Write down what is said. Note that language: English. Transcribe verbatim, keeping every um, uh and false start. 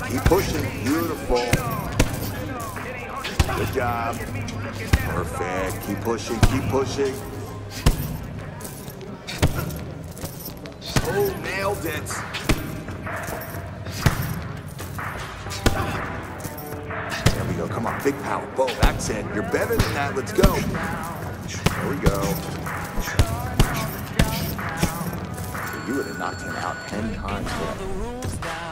Keep pushing. Beautiful. Good job. Perfect. Keep pushing. Keep pushing. Oh, nailed it. There we go. Come on. Big power. Boom. That's it. You're better than that. Let's go. There we go. You would have knocked him out ten times there.